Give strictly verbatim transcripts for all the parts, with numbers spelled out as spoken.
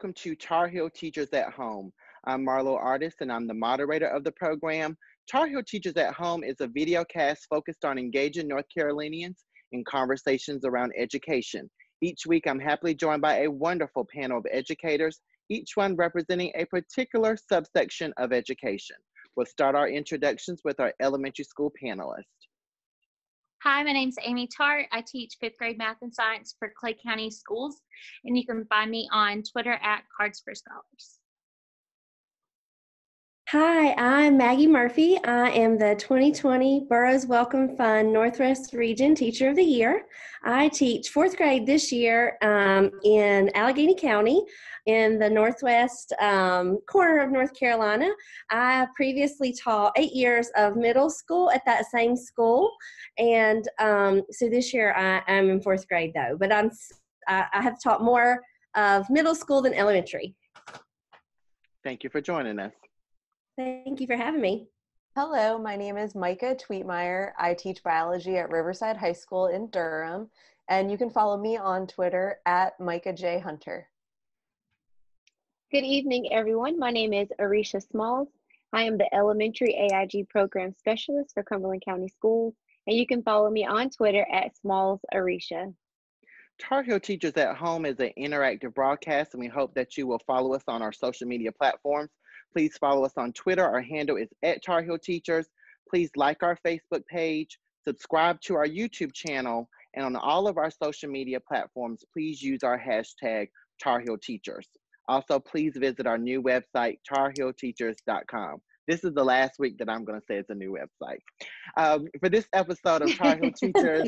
welcome to Tar Heel Teachers at Home. I'm Marlo Artist, and I'm the moderator of the program. Tar Heel Teachers at Home is a video cast focused on engaging North Carolinians in conversations around education. Each week, I'm happily joined by a wonderful panel of educators, each one representing a particular subsection of education. We'll start our introductions with our elementary school panelists. Hi, my name's Amy Tart. I teach fifth grade math and science for Clay County Schools, and you can find me on Twitter at Cards for Scholars. Hi, I'm Maggie Murphy. I am the twenty twenty Burroughs Welcome Fund Northwest Region Teacher of the Year. I teach fourth grade this year um, in Allegheny County in the northwest um, corner of North Carolina. I previously taught eight years of middle school at that same school. And um, so this year I, I'm in fourth grade though, but I'm, I, I have taught more of middle school than elementary. Thank you for joining us. Thank you for having me. Hello, my name is Micah Tweetmeyer. I teach biology at Riverside High School in Durham, and you can follow me on Twitter at Micah J. Hunter. Good evening, everyone. My name is Arisha Smalls. I am the Elementary A I G Program Specialist for Cumberland County Schools, and you can follow me on Twitter at Smalls Arisha. Tar Heel Teachers at Home is an interactive broadcast, and we hope that you will follow us on our social media platforms. Please follow us on Twitter. Our handle is at Tar Heel Teachers. Please like our Facebook page, subscribe to our YouTube channel, and on all of our social media platforms, please use our hashtag Tar Heel Teachers. Also, please visit our new website, tar heel teachers dot com. This is the last week that I'm going to say it's a new website. Um, for this episode of Tar Heel Teachers,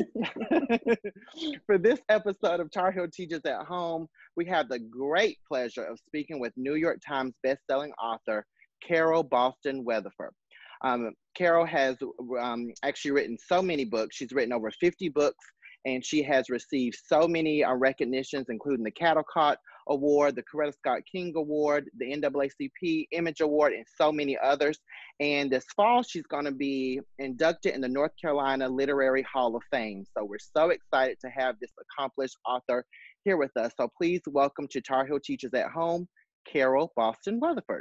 for this episode of Tar Heel Teachers at Home, we have the great pleasure of speaking with New York Times bestselling author, Carole Boston Weatherford. Um, Carole has um, actually written so many books. She's written over fifty books, and she has received so many uh, recognitions, including the Caldecott Award, the Coretta Scott King Award, the N double A C P Image Award, and so many others. And this fall, she's going to be inducted in the North Carolina Literary Hall of Fame. So we're so excited to have this accomplished author here with us. So please welcome to Tar Heel Teachers at Home, Carole Boston Weatherford.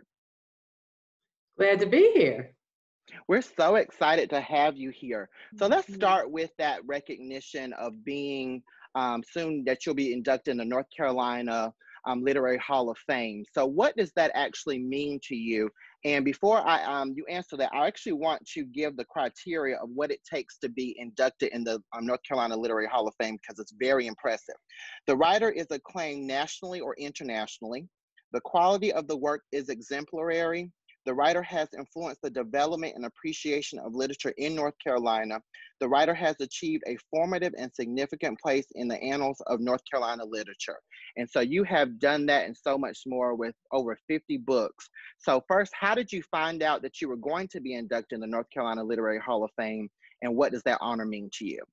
Glad to be here. We're so excited to have you here. So let's start with that recognition of being um, soon that you'll be inducted in the North Carolina um, Literary Hall of Fame. So what does that actually mean to you? And before I um, you answer that, I actually want to give the criteria of what it takes to be inducted in the um, North Carolina Literary Hall of Fame, because it's very impressive. The writer is acclaimed nationally or internationally. The quality of the work is exemplary. The writer has influenced the development and appreciation of literature in North Carolina. The writer has achieved a formative and significant place in the annals of North Carolina literature. And so you have done that and so much more with over fifty books. So first, how did you find out that you were going to be inducted in the North Carolina Literary Hall of Fame, and what does that honor mean to you?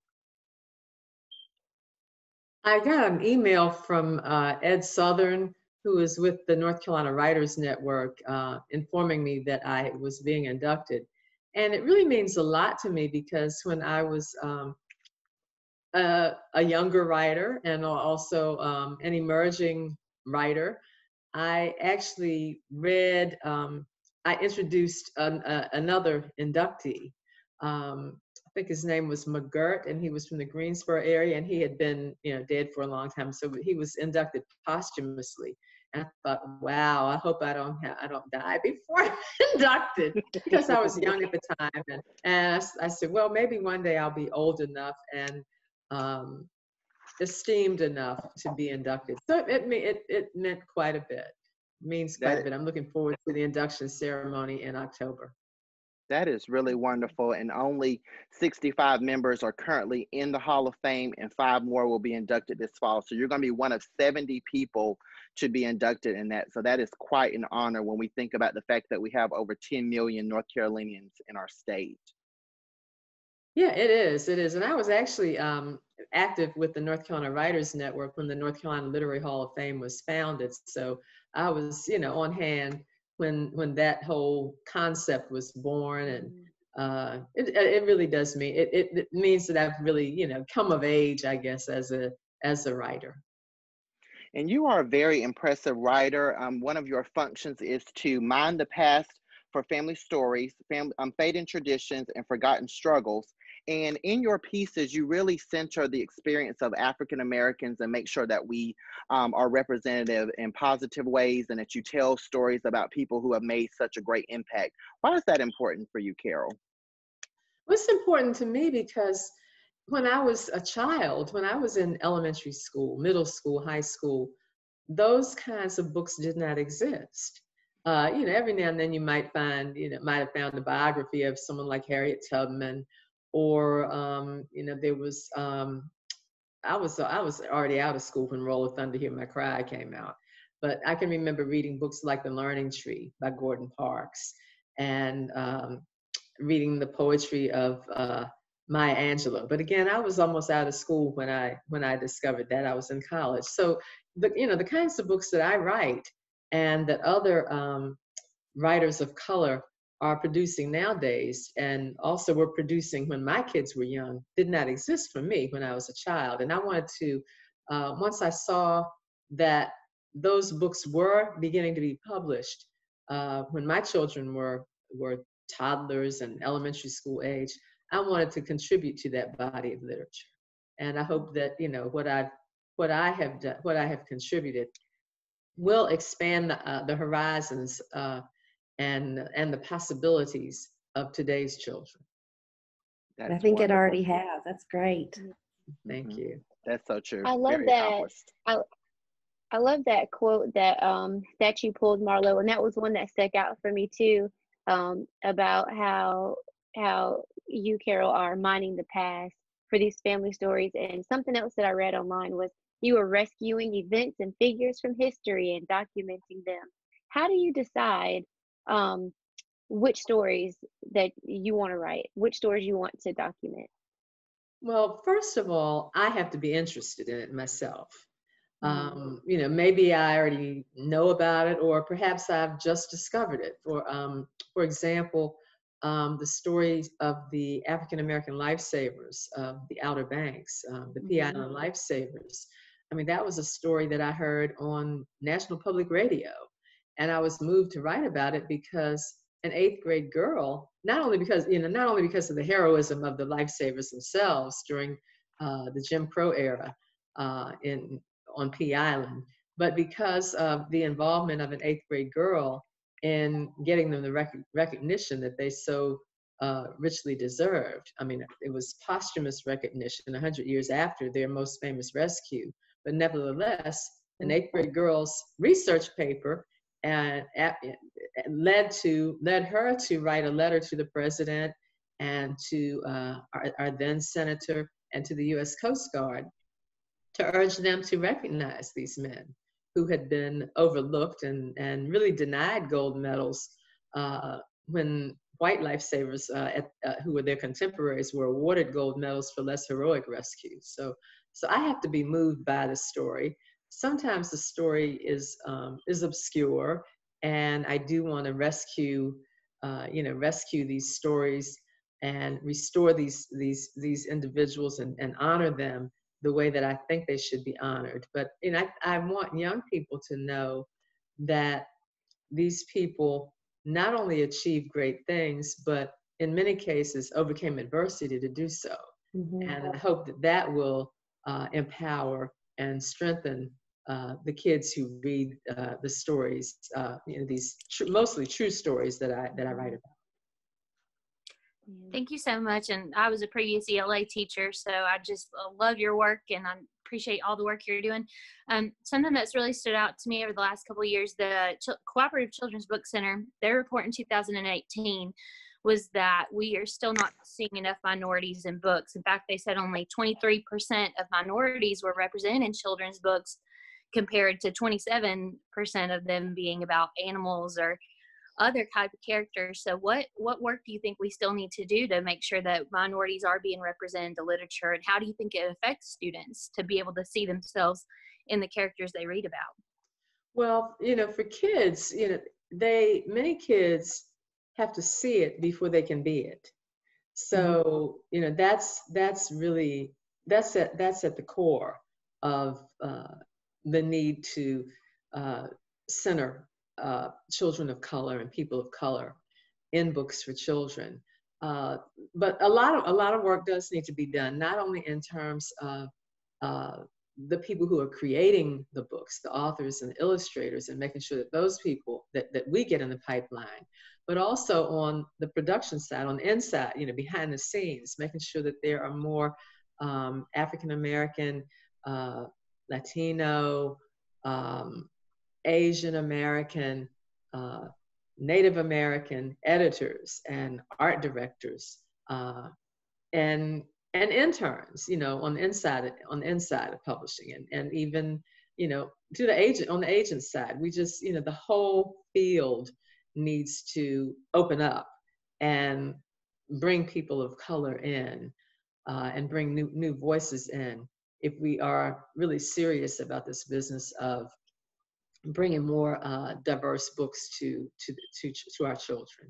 I got an email from uh, Ed Southern, who is with the North Carolina Writers Network, uh, informing me that I was being inducted. And it really means a lot to me, because when I was um, a, a younger writer and also um, an emerging writer, I actually read, um, I introduced an, a, another inductee. Um, I think his name was McGirt, and he was from the Greensboro area, and he had been, you know, dead for a long time. So he was inducted posthumously. And I thought, wow, I hope I don't have, I don't die before I'm inducted, because I was young at the time. And, and I, I said, well, maybe one day I'll be old enough and um, esteemed enough to be inducted. So it, it, it meant quite a bit. It means quite That, a bit. I'm looking forward to the induction ceremony in October. That is really wonderful, and only sixty-five members are currently in the Hall of Fame, and five more will be inducted this fall. So you're going to be one of seventy people to be inducted in that. So that is quite an honor when we think about the fact that we have over ten million North Carolinians in our state. Yeah, it is. It is. And I was actually um, active with the North Carolina Writers Network when the North Carolina Literary Hall of Fame was founded. So I was, you know, on hand when when that whole concept was born. And uh, it, it really does mean, it, it, it means that I've really, you know, come of age, I guess, as a, as a writer. And you are a very impressive writer. Um, one of your functions is to mine the past for family stories, family, um, fading traditions, and forgotten struggles. And in your pieces, you really center the experience of African Americans and make sure that we um, are representative in positive ways and that you tell stories about people who have made such a great impact. Why is that important for you, Carole? Well, it's important to me because when I was a child, when I was in elementary school, middle school, high school, those kinds of books did not exist. Uh, you know, every now and then you might find, you know, might have found a biography of someone like Harriet Tubman, or, um, you know, there was, um, I was, I was already out of school when Roll of Thunder, Hear My Cry came out. But I can remember reading books like The Learning Tree by Gordon Parks, and um, reading the poetry of uh, Maya Angelou. But again, I was almost out of school when I when I discovered that. I was in college. So the you know the kinds of books that I write and that other um, writers of color are producing nowadays, and also were producing when my kids were young, did not exist for me when I was a child. And I wanted to, uh, once I saw that those books were beginning to be published uh, when my children were were toddlers and elementary school age, I wanted to contribute to that body of literature. And I hope that, you know, what I've, what I have done, what I have contributed will expand uh, the horizons uh, and, and the possibilities of today's children. That's I think wonderful. it already has. That's great. Thank Mhm. you. That's so true. I love Very that. accomplished. I, I love that quote that um that you pulled, Marlo, and that was one that stuck out for me too, um, about how how you, Carole, are mining the past for these family stories. And something else that I read online was you were rescuing events and figures from history and documenting them. How do you decide um, which stories that you want to write, which stories you want to document? Well, first of all, I have to be interested in it myself. Um, you know, maybe I already know about it, or perhaps I've just discovered it. For um, for example, um, the stories of the African American lifesavers of the Outer Banks, um, the Pea Mm-hmm. Island lifesavers. I mean, that was a story that I heard on National Public Radio, and I was moved to write about it because an eighth grade girl, not only because you know, not only because of the heroism of the lifesavers themselves during uh, the Jim Crow era uh, in on Pea Island, but because of the involvement of an eighth grade girl in getting them the rec- recognition that they so uh, richly deserved. I mean, it was posthumous recognition one hundred years after their most famous rescue, but nevertheless, an eighth grade girl's research paper and uh, led to led her to write a letter to the president and to uh, our, our then senator and to the U S Coast Guard to urge them to recognize these men who had been overlooked and, and really denied gold medals uh, when white lifesavers uh, at, uh, who were their contemporaries were awarded gold medals for less heroic rescues. So, so I have to be moved by the story. Sometimes the story is, um, is obscure, and I do want to rescue, uh, you know, rescue these stories and restore these, these, these individuals and, and honor them the way that I think they should be honored. But you know, I, I want young people to know that these people not only achieved great things, but in many cases overcame adversity to do so. Mm-hmm. And I hope that that will uh, empower and strengthen uh, the kids who read uh, the stories, uh, you know, these tr- mostly true stories that I that I write about. Thank you so much. And I was a previous E L A teacher, so I just love your work and I appreciate all the work you're doing. Um, something that's really stood out to me over the last couple of years, the Ch- Cooperative Children's Book Center, their report in two thousand eighteen was that we are still not seeing enough minorities in books. In fact, they said only twenty-three percent of minorities were represented in children's books compared to twenty-seven percent of them being about animals or other type of characters. So what what work do you think we still need to do to make sure that minorities are being represented in the literature, and how do you think it affects students to be able to see themselves in the characters they read about? Well, you know, for kids, you know, they many kids have to see it before they can be it. So, mm-hmm. you know, that's that's really that's at that's at the core of uh, the need to uh, center uh, children of color and people of color in books for children. Uh, but a lot of a lot of work does need to be done, not only in terms of uh, the people who are creating the books, the authors and illustrators, and making sure that those people that, that we get in the pipeline, but also on the production side, on the inside, you know, behind the scenes, making sure that there are more um, African American, uh, Latino, um, Asian American, uh, Native American editors and art directors, uh, and and interns, you know, on the inside on the inside of publishing, and and even, you know, to the agent on the agent side. We just, you know, the whole field needs to open up and bring people of color in, uh, and bring new new voices in, if we are really serious about this business of bringing more uh, diverse books to, to, to, to our children.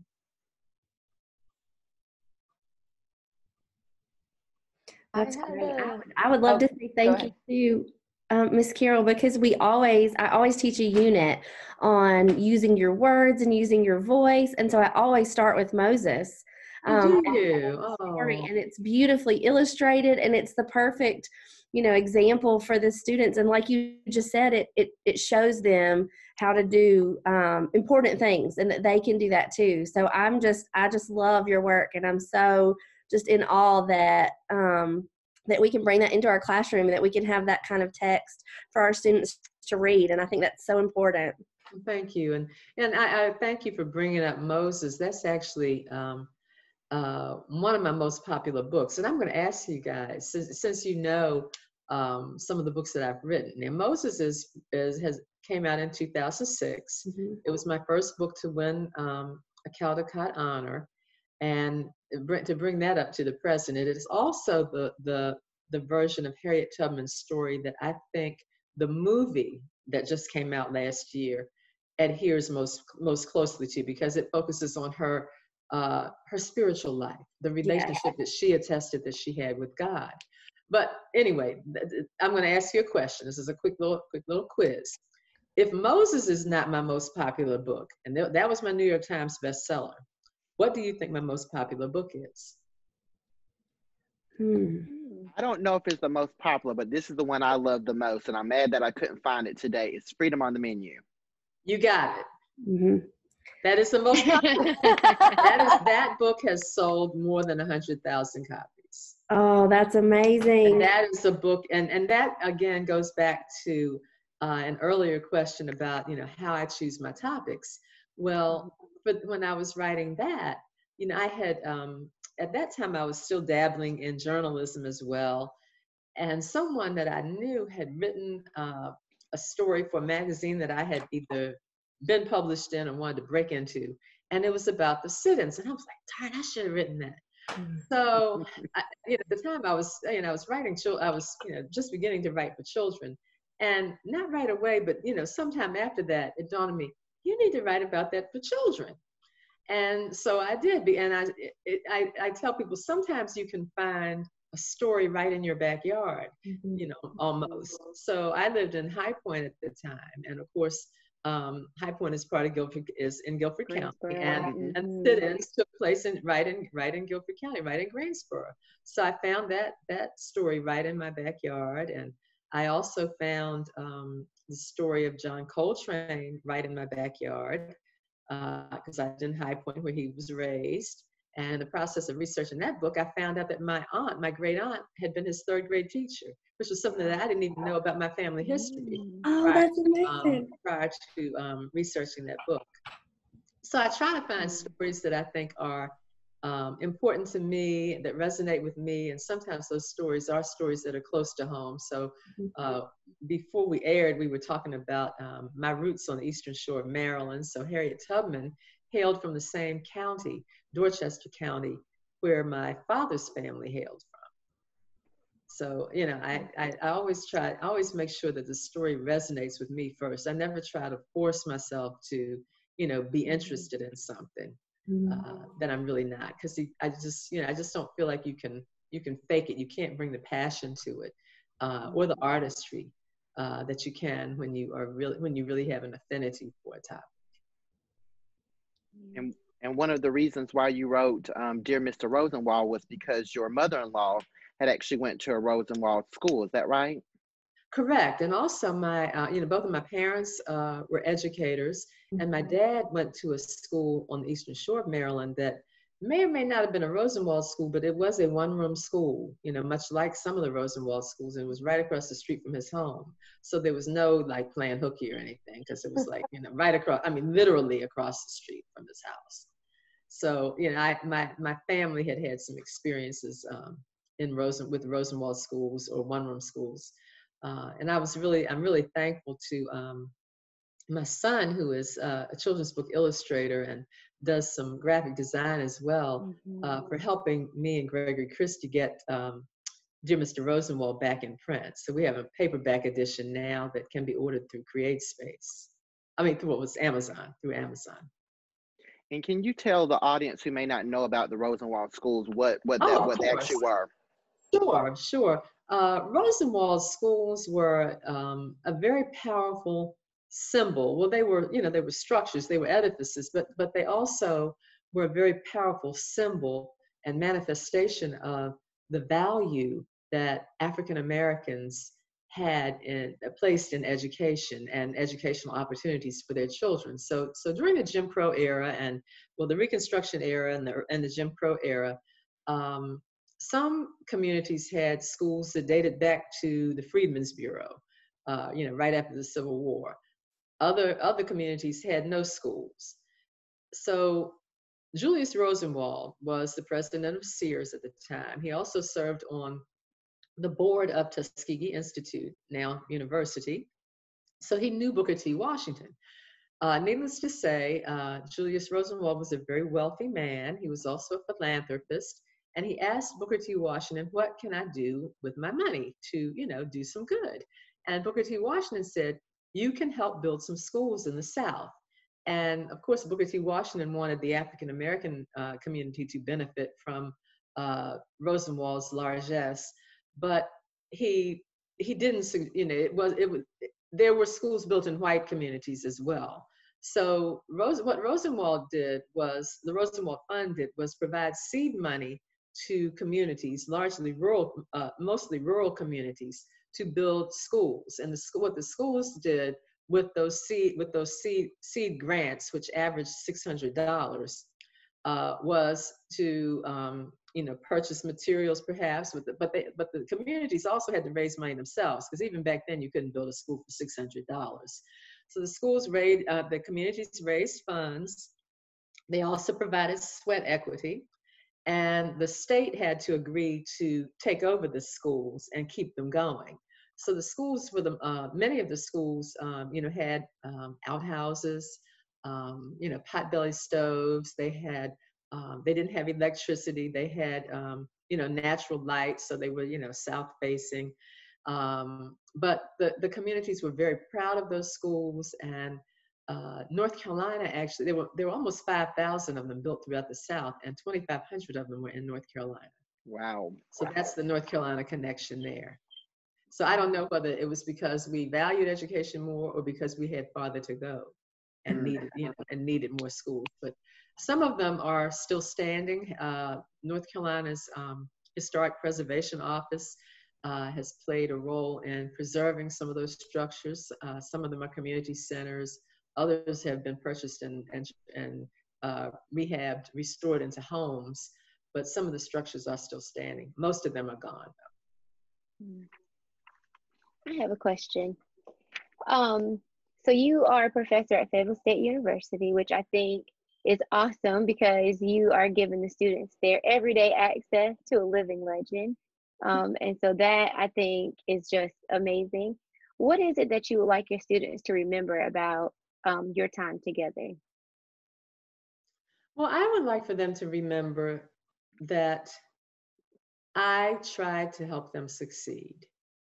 That's I great. had I a- would, I would love oh, to say thank ahead. you to um, Miss Carole, because we always, I always teach a unit on using your words and using your voice. And so I always start with Moses. Oh, Um, do you? story, Oh. and it's beautifully illustrated, and it's the perfect, you know, example for the students. And like you just said, it it, it shows them how to do um, important things, and that they can do that too. So I'm just, I just love your work, and I'm so just in awe that um, that we can bring that into our classroom, and that we can have that kind of text for our students to read. And I think that's so important. Thank you. And, and I, I thank you for bringing up Moses. That's actually um, uh, one of my most popular books. And I'm going to ask you guys, since, since you know um, some of the books that I've written. Now, Moses is, is has came out in two thousand six. Mm-hmm. It was my first book to win um, a Caldecott Honor. And to bring that up to the present, it is also the, the, the version of Harriet Tubman's story that I think the movie that just came out last year adheres most most closely to, because it focuses on her uh, her spiritual life, the relationship yeah. that she attested that she had with God. But anyway, I'm going to ask you a question. This is a quick little quick little quiz. If Moses is not my most popular book, and th- that was my New York Times bestseller, what do you think my most popular book is? Hmm. I don't know if it's the most popular, but this is the one I love the most, and I'm mad that I couldn't find it today. It's Freedom on the Menu. You got it. Mm-hmm. That is the most popular. that is that book has sold more than a hundred thousand copies. Oh, that's amazing. And that is a book, and and that again goes back to uh, an earlier question about, you know, how I choose my topics. Well, but when I was writing that, you know, I had um, at that time I was still dabbling in journalism as well, and someone that I knew had written uh, a story for a magazine that I had either been published in and wanted to break into, and it was about the sit-ins, and I was like, darn, I should have written that. So, I, you know, at the time I was, you know, I was writing, I was, you know, just beginning to write for children, and not right away, but you know, sometime after that, it dawned on me, you need to write about that for children. And so I did, and I, it, I, I tell people sometimes you can find a story right in your backyard, mm-hmm. you know, almost. So I lived in High Point at the time, and of course, um, High Point is part of Guilford, is in Guilford Greensboro. County, and, mm-hmm. and sit-ins took place in right in right in Guilford County, right in Greensboro. So I found that that story right in my backyard, and I also found um, the story of John Coltrane right in my backyard, because uh, I lived in High Point where he was raised. And in the process of researching that book, I found out that my aunt, my great aunt, had been his third grade teacher, which was something that I didn't even know about my family history. Oh, prior that's to, amazing. Um, prior to um, researching that book. So I try to find stories that I think are um, important to me, that resonate with me. And sometimes those stories are stories that are close to home. So uh, before we aired, we were talking about um, my roots on the Eastern Shore of Maryland. So Harriet Tubman hailed from the same county, Dorchester County, where my father's family hailed from. So, you know, I, I, I always try, I always make sure that the story resonates with me first. I never try to force myself to, you know, be interested in something uh, that I'm really not. Because I just, you know, I just don't feel like you can, you can fake it. You can't bring the passion to it uh, or the artistry. uh, that you can when you are really when you really have an affinity for a topic. And, and one of the reasons why you wrote um, Dear Mister Rosenwald was because your mother-in-law had actually went to a Rosenwald school. Is that right? Correct. And also my, uh, you know, both of my parents uh, were educators, and my dad went to a school on the Eastern Shore of Maryland that may or may not have been a Rosenwald school, but it was a one-room school, you know, much like some of the Rosenwald schools, and it was right across the street from his home. So there was no like playing hooky or anything, because it was like, you know, right across, I mean, literally across the street from his house. So, you know, I, my, my family had had some experiences um, in Rosen, with Rosenwald schools or one-room schools. Uh, and I was really, I'm really thankful to um, my son, who is uh, a children's book illustrator and does some graphic design as well, Mm-hmm. uh, for helping me and Gregory Christie get um, Dear Mister Rosenwald back in print. So we have a paperback edition now that can be ordered through CreateSpace. I mean, through what was Amazon, through Amazon. And can you tell the audience who may not know about the Rosenwald schools what what Oh, that of what they actually course. were? Sure, sure. Uh, Rosenwald schools were um, a very powerful symbol. Well, they were, you know, they were structures, they were edifices, but but they also were a very powerful symbol and manifestation of the value that African Americans had in, placed in education and educational opportunities for their children. So, so during the Jim Crow era and, well, the Reconstruction era and the, and the Jim Crow era, um, some communities had schools that dated back to the Freedmen's Bureau, uh, you know, right after the Civil War. Other, other communities had no schools. So Julius Rosenwald was the president of Sears at the time. He also served on the board of Tuskegee Institute, now university. So he knew Booker T. Washington. Uh, needless to say, uh, Julius Rosenwald was a very wealthy man. He was also a philanthropist. And he asked Booker T. Washington, what can I do with my money to, you know, do some good? And Booker T. Washington said, you can help build some schools in the South. And of course, Booker T. Washington wanted the African-American uh, community to benefit from uh, Rosenwald's largesse, but he he didn't, you know, it was, it was, there were schools built in white communities as well. So Rose, what Rosenwald did was, the Rosenwald Fund did was provide seed money to communities, largely rural, uh, mostly rural communities, to build schools. And the school, what the schools did with those seed, with those seed seed grants, which averaged six hundred dollars, uh, was to um, you know, purchase materials perhaps, with the, but they, but the communities also had to raise money themselves, because even back then you couldn't build a school for six hundred dollars. So the schools raised, uh, the communities raised funds. They also provided sweat equity. And the state had to agree to take over the schools and keep them going. So the schools, for the uh, many of the schools, um, you know, had um, outhouses, um, you know, potbelly stoves. They had, um, they didn't have electricity. They had, um, you know, natural light, so they were, you know, south facing. Um, but the the communities were very proud of those schools. And Uh, North Carolina, actually, there were there were almost five thousand of them built throughout the South, and twenty-five hundred of them were in North Carolina. Wow. So that's the North Carolina connection there. So I don't know whether it was because we valued education more or because we had farther to go and needed, you know, and needed more schools. But some of them are still standing. Uh, North Carolina's um, Historic Preservation Office uh, has played a role in preserving some of those structures. Uh, some of them are community centers. Others have been purchased and, and, and uh, rehabbed, restored into homes, but some of the structures are still standing. Most of them are gone, though. I have a question. Um, so you are a professor at Fayetteville State University, which I think is awesome because you are giving the students their everyday access to a living legend. Um, and so that I think is just amazing. What is it that you would like your students to remember about um, your time together? Well, I would like for them to remember that I tried to help them succeed,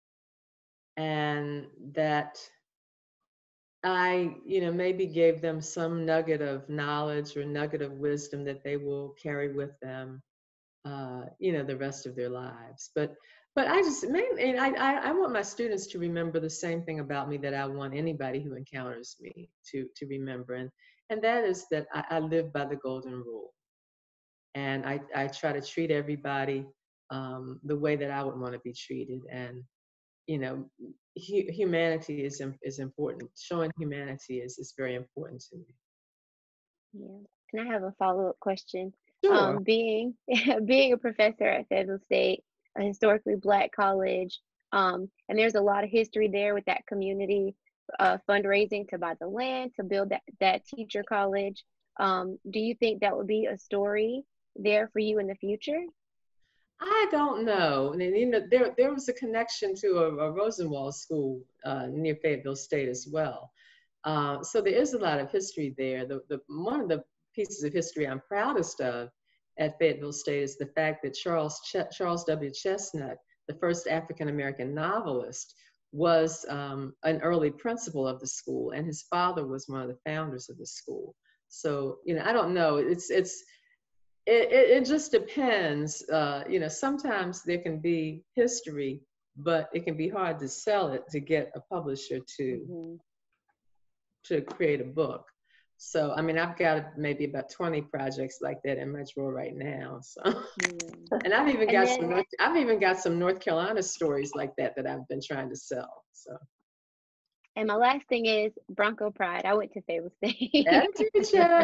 and that I, you know, maybe gave them some nugget of knowledge or nugget of wisdom that they will carry with them, uh, you know, the rest of their lives. But, But I just, and I, I, I want my students to remember the same thing about me that I want anybody who encounters me to, to remember. And, and that is that I, I live by the golden rule. And I, I try to treat everybody um, the way that I would want to be treated. And, you know, hu- humanity is, is important. Showing humanity is, is very important to me. Yeah. Can I have a follow-up question? Sure. Um, being being a professor at Fayetteville State, a historically Black college, um, and there's a lot of history there with that community uh, fundraising to buy the land to build that, that teacher college. Um, do you think that would be a story there for you in the future? I don't know. And you know, there there was a connection to a, a Rosenwald school uh, near Fayetteville State as well. Uh, so there is a lot of history there. The, the one of the pieces of history I'm proudest of at Fayetteville State is the fact that Charles Ch- Charles W. Chestnut, the first African American novelist, was um, an early principal of the school, and his father was one of the founders of the school. So you know, I don't know. It's it's. It, it, it just depends. Uh, you know, sometimes there can be history, but it can be hard to sell it to get a publisher to Mm-hmm. to create a book. So, I mean, I've got maybe about twenty projects like that in my drawer right now. So, Mm. and I've even And got then- some. North, I've even got some North Carolina stories like that that I've been trying to sell. So. And my last thing is Bronco Pride. I went to Fayetteville State. That teacher.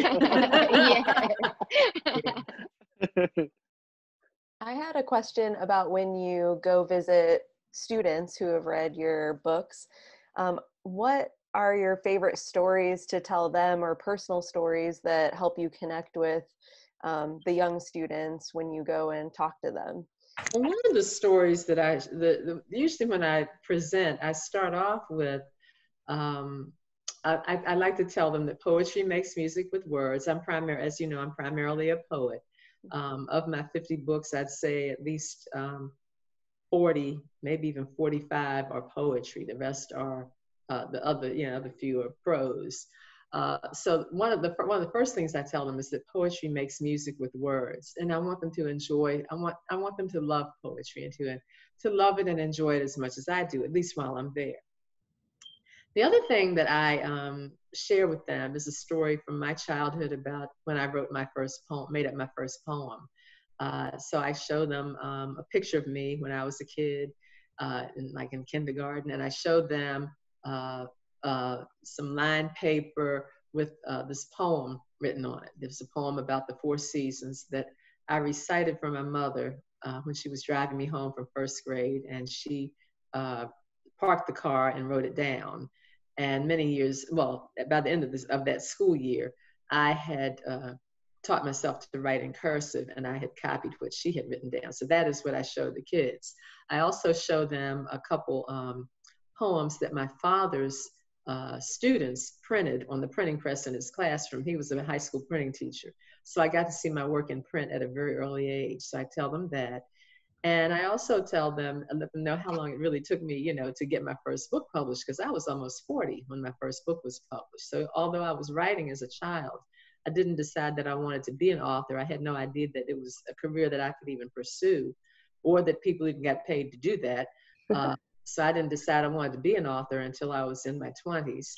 Yeah. I had a question about when you go visit students who have read your books. Um, what are your favorite stories to tell them, or personal stories that help you connect with um, the young students when you go and talk to them? Well, one of the stories that I, the, the, usually when I present, I start off with, um, I, I, I like to tell them that poetry makes music with words. I'm primary, as you know, I'm primarily a poet. Um, of my fifty books, I'd say at least um, forty, maybe even forty-five are poetry. The rest are uh, the other, you know, the few are prose. Uh, so one of the one of the first things I tell them is that poetry makes music with words, and I want them to enjoy. I want I want them to love poetry and to to love it and enjoy it as much as I do, at least while I'm there. The other thing that I um, share with them is a story from my childhood about when I wrote my first poem, made up my first poem. Uh, so I show them um, a picture of me when I was a kid, uh, in, like in kindergarten, and I showed them uh, uh, some lined paper with uh, this poem written on it. There's a poem about the four seasons that I recited for my mother uh, when she was driving me home from first grade, and she uh, parked the car and wrote it down. And many years, well, by the end of this of that school year, I had uh, taught myself to write in cursive, and I had copied what she had written down. So that is what I showed the kids. I also show them a couple um, poems that my father's uh, students printed on the printing press in his classroom. He was a high school printing teacher. So I got to see my work in print at a very early age. So I tell them that. And I also tell them and let them know how long it really took me, you know, to get my first book published, because I was almost forty when my first book was published. So although I was writing as a child, I didn't decide that I wanted to be an author. I had no idea that it was a career that I could even pursue, or that people even got paid to do that. Uh, so I didn't decide I wanted to be an author until I was in my twenties,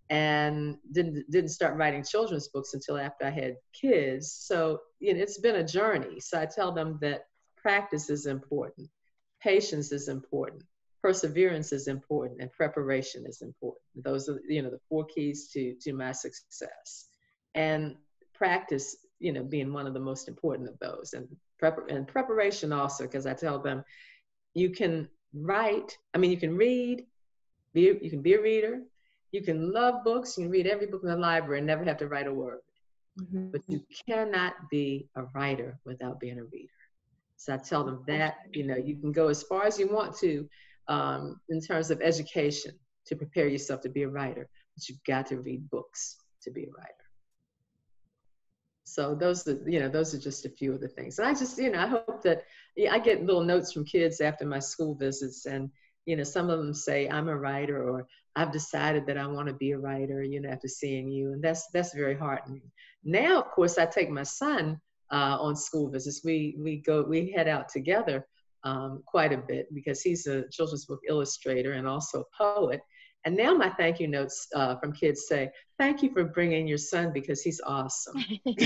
and didn't didn't start writing children's books until after I had kids. So you know, it's been a journey. So I tell them that practice is important, patience is important, perseverance is important, and preparation is important. Those are, you know, the four keys to, to my success. And practice, you know, being one of the most important of those. And, prep and preparation also, because I tell them you can write, I mean, you can read, be, you can be a reader, you can love books, you can read every book in the library and never have to write a word. Mm-hmm. But you cannot be a writer without being a reader. So I tell them that, you know, you can go as far as you want to um, in terms of education to prepare yourself to be a writer, but you've got to read books to be a writer. So those are, you know, those are just a few of the things. And I just, you know, I hope that, yeah, I get little notes from kids after my school visits, and, you know, some of them say, I'm a writer, or I've decided that I want to be a writer, you know, after seeing you. And that's, that's very heartening. Now, of course, I take my son Uh, on school visits. We we go we head out together um, quite a bit because he's a children's book illustrator and also a poet. And now my thank you notes uh, from kids say, thank you for bringing your son because he's awesome.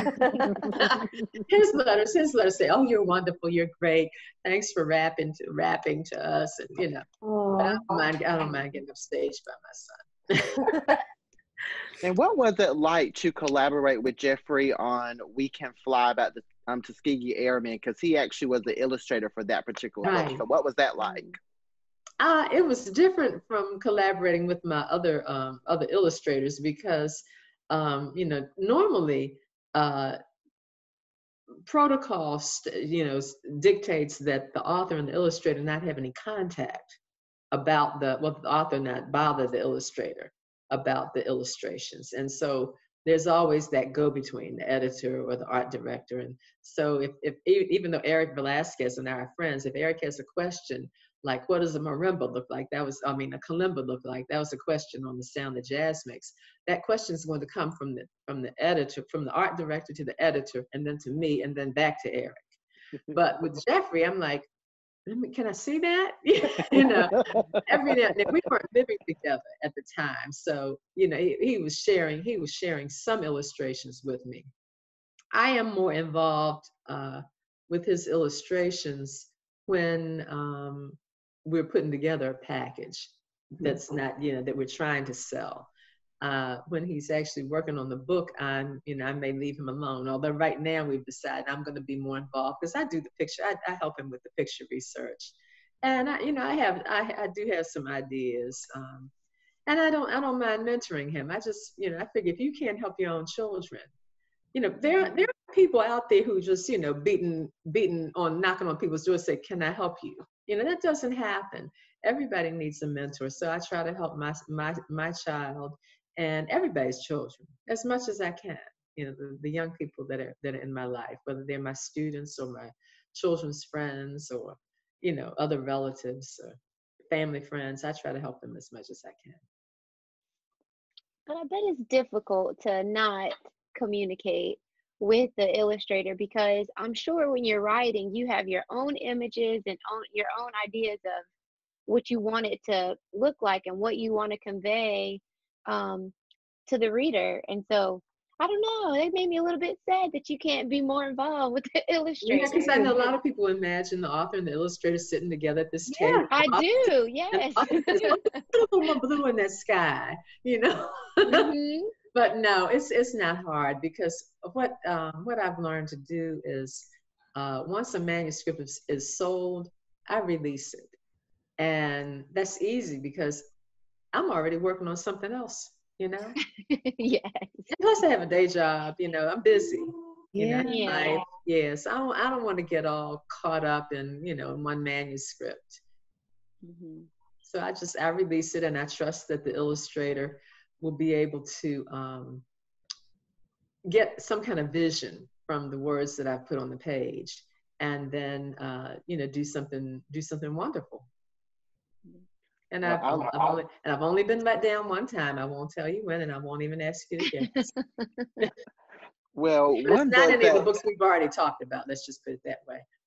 his letters, his letters say, oh, you're wonderful, you're great. Thanks for rapping to, rapping to us. And, you know, but I, don't mind, I don't mind getting upstaged by my son. And what was it like to collaborate with Jeffrey on We Can Fly about the um, Tuskegee Airmen? Because he actually was the illustrator for that particular right. book. So what was that like? Uh, it was different from collaborating with my other um, other illustrators because, um, you know, normally uh, protocol, you know, dictates that the author and the illustrator not have any contact about the, well, the author not bother the illustrator about the illustrations. And so there's always that go-between, the editor or the art director. And so if, if even though Eric Velasquez and I are friends, if Eric has a question, like, what does a marimba look like? That was, I mean, a kalimba look like? That was a question on the sound that jazz makes. That question is going to come from the from the editor, from the art director to the editor, and then to me, and then back to Eric. But with Jeffrey, I'm like, can I see that? You know, every now and then, we weren't living together at the time, so you know, he, he was sharing, he was sharing some illustrations with me. I am more involved uh, with his illustrations when um, we're putting together a package that's not, you know, that we're trying to sell. Uh, when he's actually working on the book, I'm, you know, I may leave him alone. Although right now we've decided I'm going to be more involved because I do the picture. I, I help him with the picture research, and I, you know, I have, I, I do have some ideas, um, and I don't, I don't mind mentoring him. I just, you know, I figure if you can't help your own children, you know, there, there are people out there who just, you know, beating, beating on, knocking on people's doors, say, can I help you? You know, that doesn't happen. Everybody needs a mentor. So I try to help my, my, my child and everybody's children as much as I can. You know, the, the young people that are, that are in my life, whether they're my students or my children's friends or, you know, other relatives or family friends, I try to help them as much as I can. But I bet it's difficult to not communicate with the illustrator because I'm sure when you're writing, you have your own images and own, your own ideas of what you want it to look like and what you want to convey um, to the reader. And so, I don't know, it made me a little bit sad that you can't be more involved with the illustrator. Yeah, because I know a lot of people imagine the author and the illustrator sitting together at this yeah, table. I do, yes. Little blue in that sky, you know. Mm-hmm. But no, it's it's not hard because what um, what I've learned to do is uh, once a manuscript is, is sold, I release it, and that's easy because I'm already working on something else, you know. Yes. And plus, I have a day job, you know. I'm busy, you yeah. know. Yeah. Life. Yes, I don't I don't want to get all caught up in, you know, in one manuscript. Mm-hmm. So I just I release it, and I trust that the illustrator will be able to um, get some kind of vision from the words that I put on the page, and then uh, you know, do something do something wonderful. And I've, well, I've only and I've only been let down one time. I won't tell you when, and I won't even ask you again. Well, but one it's not book any that, of the books we've already talked about. Let's just put it that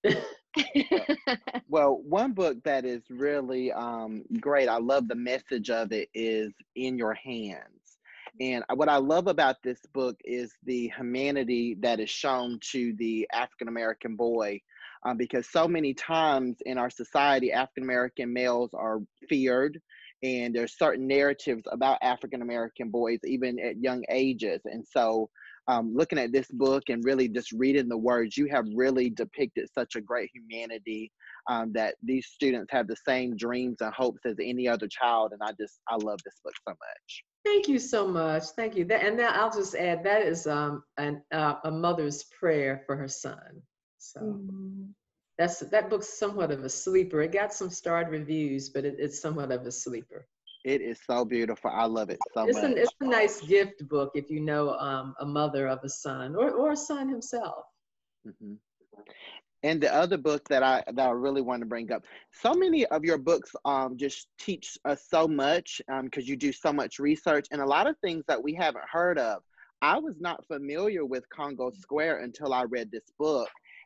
way. well, one book that is really um, great, I love the message of it, is In Your Hands. And what I love about this book is the humanity that is shown to the African-American boy, um, because so many times in our society, African-American males are feared, and there's certain narratives about African-American boys, even at young ages. And so um, looking at this book and really just reading the words, you have really depicted such a great humanity, um, that these students have the same dreams and hopes as any other child. And I just, I love this book so much. Thank you so much. Thank you. That, and now I'll just add, that is um, an, uh, a mother's prayer for her son. So mm-hmm. that's that book's somewhat of a sleeper. It got some starred reviews, but it, it's somewhat of a sleeper. It is so beautiful. I love it so it's much. An, it's a nice gift book if you know um, a mother of a son or, or a son himself. Mm-hmm. And the other book that I that I really want to bring up, so many of your books um, just teach us so much because um, you do so much research and a lot of things that we haven't heard of. I was not familiar with Congo Square until I read this book.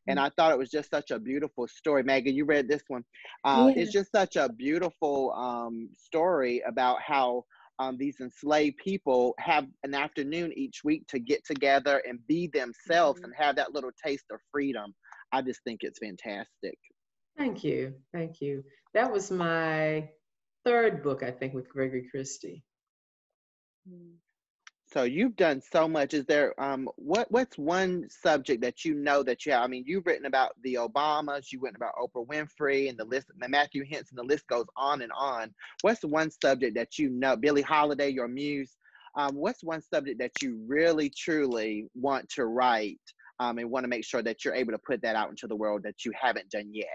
And I thought it was just such a beautiful story. Maggie, you read this one. Uh, Yeah. It's just such a beautiful um, story about how um, these enslaved people have an afternoon each week to get together and be themselves Mhm. and have that little taste of freedom. I just think it's fantastic. Thank you. Thank you. That was my third book, I think, with Gregory Christie. Mhm. So you've done so much. Is there um what what's one subject that you know that you have? I mean, you've written about the Obamas, you've written about Oprah Winfrey, and the list, Matthew Henson, the list goes on and on. What's the one subject that you know, Billie Holiday, your muse? Um, what's one subject that you really truly want to write um, and want to make sure that you're able to put that out into the world that you haven't done yet?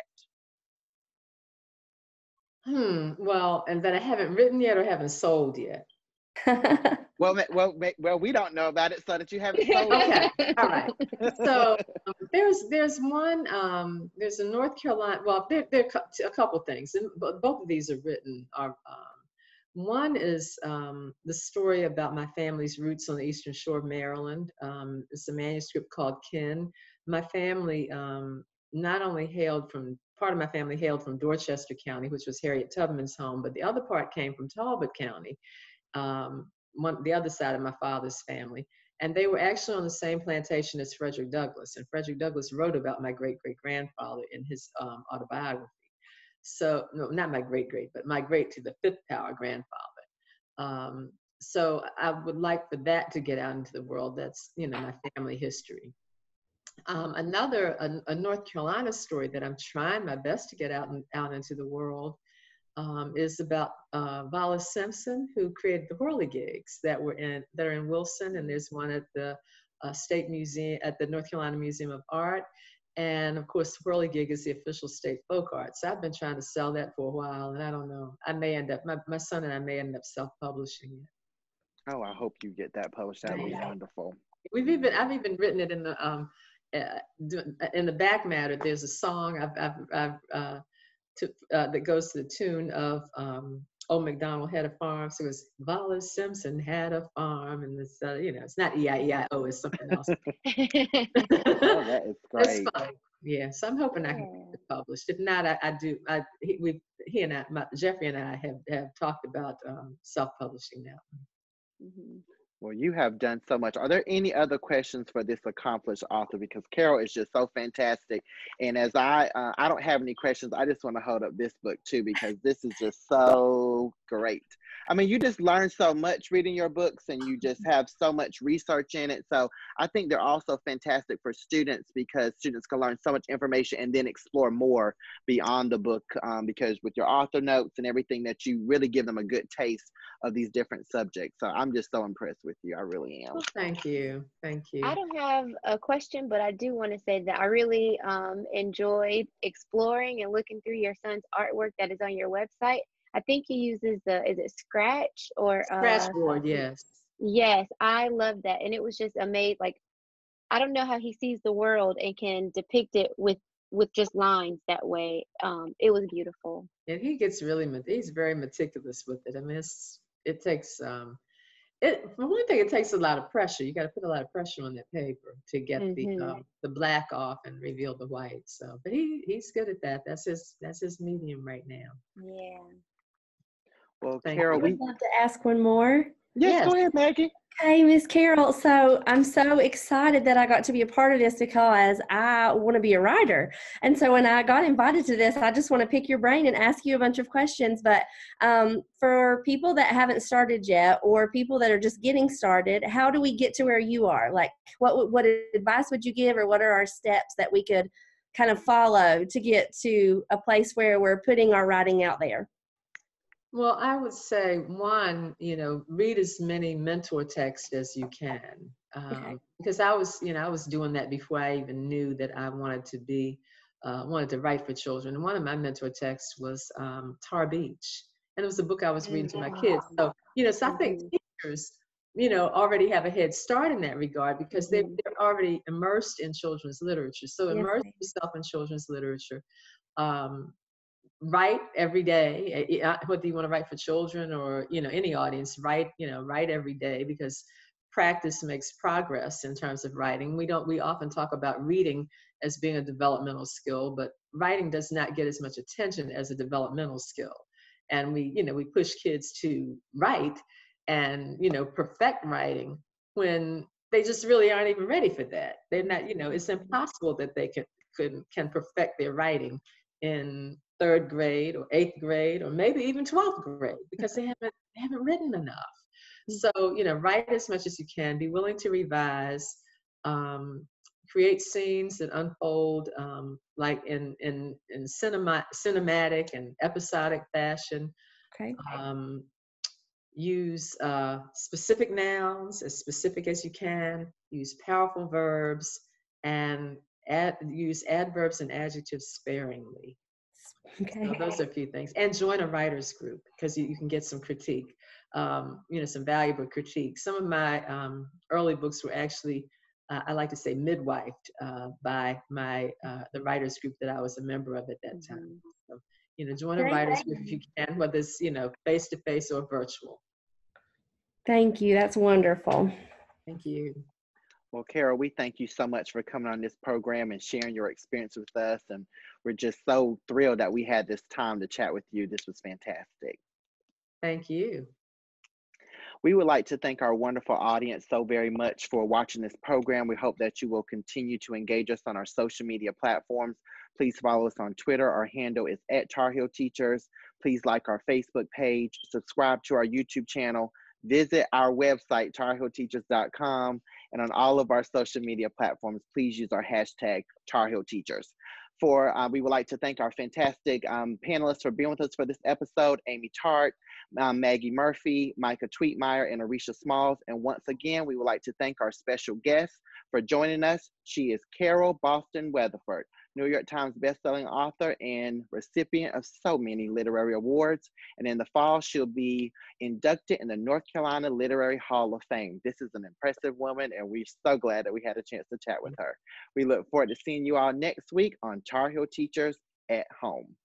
Hmm. Well, and that I haven't written yet or haven't sold yet. Well, ma- well, ma- well, we don't know about it, so that you haven't sold Okay. it. All right. So um, there's there's one um, there's a North Carolina. Well, there there are cou- a couple things, and bo- both of these are written. Are um, one is um, the story about my family's roots on the Eastern Shore of Maryland. Um, it's a manuscript called Kin. My family um, not only hailed from part of my family hailed from Dorchester County, which was Harriet Tubman's home, but the other part came from Talbot County. Um, one, the other side of my father's family. And they were actually on the same plantation as Frederick Douglass. And Frederick Douglass wrote about my great-great-grandfather in his um, autobiography. So, no, not my great-great, but my great to the fifth power grandfather. Um, so I would like for that to get out into the world. That's, you know, my family history. Um, another, a, a North Carolina story that I'm trying my best to get out, and, out into the world Um, is about uh, Wallace Simpson, who created the whirligigs that were in that are in Wilson, and there's one at the uh, State Museum at the North Carolina Museum of Art, and of course, whirligig is the official state folk art. So I've been trying to sell that for a while, and I don't know. I may end up my my son and I may end up self-publishing it. Oh, I hope you get that published. That would be Right. wonderful. We've even I've even written it in the um uh, in the back matter. There's a song I've I've, I've uh, To, uh, that goes to the tune of um, Old MacDonald Had a Farm. So it's Wallace Simpson had a farm, and it's uh, you know it's not E I E I O, it's something else. Oh, that is It's great. fun. Yeah, so I'm hoping I can get it published. If not, I, I do. I he, we he and I, my, Jeffrey and I have have talked about um, self-publishing now. Mhm. Well, you have done so much. Are there any other questions for this accomplished author? Because Carole is just so fantastic. And as I, uh, I don't have any questions. I just want to hold up this book too, because this is just so great. I mean, you just learn so much reading your books, and you just have so much research in it. So I think they're also fantastic for students, because students can learn so much information and then explore more beyond the book, um, because with your author notes and everything, that you really give them a good taste of these different subjects. So I'm just so impressed with you. I really am. Well, thank you, thank you. I don't have a question, but I do want to say that I really um, enjoyed exploring and looking through your son's artwork that is on your website. I think he uses the, is it Scratch or? Uh, Scratchboard, yes. yes, I love that. And it was just amazing. Like, I don't know how he sees the world and can depict it with with just lines that way. Um, it was beautiful. And he gets really, met- he's very meticulous with it. I mean, it's, it takes, um, it, for one thing, it takes a lot of pressure. You got to put a lot of pressure on that paper to get the Mm-hmm. um, the black off and reveal the white. So, but he he's good at that. That's his that's his medium right now. Yeah. Well, Thank I Carole, you. would we, love to ask one more. yes, Yes. go ahead, Maggie. Hey, Miss Carole. So I'm so excited that I got to be a part of this, because I want to be a writer. And so when I got invited to this, I just want to pick your brain and ask you a bunch of questions. But um, for people that haven't started yet, or people that are just getting started, how do we get to where you are? Like, what what advice would you give, or what are our steps that we could kind of follow to get to a place where we're putting our writing out there? Well, I would say one, you know, read as many mentor texts as you can, um, Okay. because I was, you know, I was doing that before I even knew that I wanted to be, uh, wanted to write for children. And one of my mentor texts was um, Tar Beach, and it was a book I was reading to my kids. So, you know, so I think Mm-hmm. teachers, you know, already have a head start in that regard, because they, Mm-hmm. they're already immersed in children's literature. So Yes, immerse ma'am. yourself in children's literature. Um, write every day, eh, eh, whether you want to write for children or, you know, any audience, write, you know, write every day, because practice makes progress in terms of writing. We don't, we often talk about reading as being a developmental skill, but writing does not get as much attention as a developmental skill. And we, you know, we push kids to write and, you know, perfect writing when they just really aren't even ready for that. They're not, you know, it's impossible that they can, can, can perfect their writing in third grade or eighth grade or maybe even twelfth grade because they haven't, they haven't written enough. So, you know, write as much as you can, be willing to revise, um, create scenes that unfold um, like in, in, in cinema, cinematic and episodic fashion. Okay. Um, use uh, specific nouns as specific as you can, use powerful verbs, and add, use adverbs and adjectives sparingly. Okay. So those are a few things. And join a writer's group because you, you can get some critique, um, you know, some valuable critique. Some of my um, early books were actually, uh, I like to say, midwifed uh, by my uh, the writers group that I was a member of at that time. So, you know, join a Great. writers group if you can, whether it's, you know, face-to-face or virtual. Thank you. That's wonderful. Thank you. Well, Carole, we thank you so much for coming on this program and sharing your experience with us. And we're just so thrilled that we had this time to chat with you. This was fantastic. Thank you. We would like to thank our wonderful audience so very much for watching this program. We hope that you will continue to engage us on our social media platforms. Please follow us on Twitter. Our handle is at Tar Heel Teachers. Please like our Facebook page, subscribe to our YouTube channel, visit our website, tar heel teachers dot com, and on all of our social media platforms, please use our hashtag Tar Heel Teachers. For, uh, we would like to thank our fantastic um, panelists for being with us for this episode, Amy Tart, um, Maggie Murphy, Micah Tweetmeyer, and Arisha Smalls. And once again, we would like to thank our special guest for joining us. She is Carole Boston Weatherford, New York Times Bestselling Author and recipient of so many literary awards. And in the fall, she'll be inducted in the North Carolina Literary Hall of Fame. This is an impressive woman, and we're so glad that we had a chance to chat with her. We look forward to seeing you all next week on Tar Heel Teachers at Home.